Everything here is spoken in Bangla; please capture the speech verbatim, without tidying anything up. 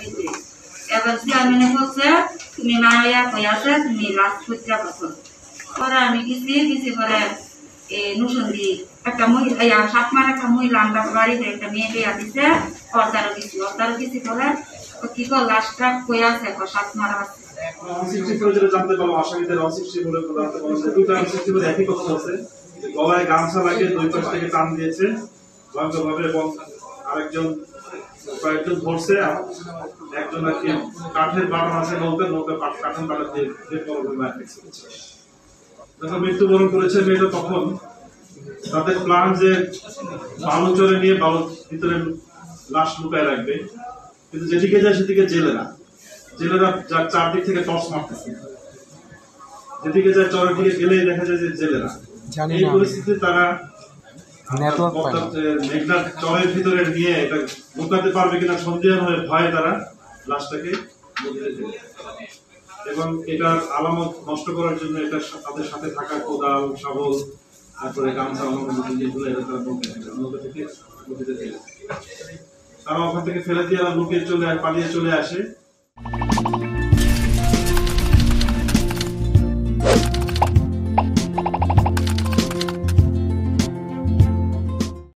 দিতে। এবার চেয়ারম্যানে বলছে তুমি মায়া কই আছে তুমি লাস্ট খুঁজা পাচ্ছ। পরে আমি গেছি গেছি পরে এই নুসন্দি একটা মহিলা সাত মার একটা মহিলা আমরা বাড়িতে একটা মেয়ে বিয়া দিছে অর্দারও গেছি অর্দারও গেছি পরে কি কর লাস্টটা কই আছে সাত মারা আছে। জানতে পারলাম আসামিদের অনসিক্সটি বলে জানতে পারলাম যে দুটো অনসিক্সটি বলে একই কথা বলছে, গলায় গামছা লাগিয়ে দুই পাশ থেকে টান দিয়েছে ভয়ঙ্করভাবে এবং আরেকজন কয়েকজন ধরছে, একজন আর কি কাঠের বাটাম আছে নৌকা নৌকা কাঠের বাটা দিয়ে যখন মৃত্যুবরণ করেছে মেয়েটা তখন তাদের প্ল্যান যে বালু চরে নিয়ে বালুর ভিতরে লাশ লুকায় রাখবে, কিন্তু যেদিকে যায় সেদিকে জেলেরা জেলেরা যার চারদিক থেকে টর্চ মারতেছে, যেদিকে যায় চরের দিকে গেলেই দেখা যায় যে জেলেরা। এই পরিস্থিতিতে তারা মেঘনার চরের ভিতরে নিয়ে এটা লুকাতে পারবে কিনা সন্দেহ হয়ে ভয়ে তারা লাশটাকে এবং এটার আলামত নষ্ট করার জন্য এটা তাদের সাথে থাকা কোদাল শাবল তারপরে গামছা জিনিসগুলো এটা তারা নৌকা থেকে নদীতে ফেলে তারা ওখান থেকে ফেলে দিয়ে লুকিয়ে চলে পালিয়ে চলে আসে।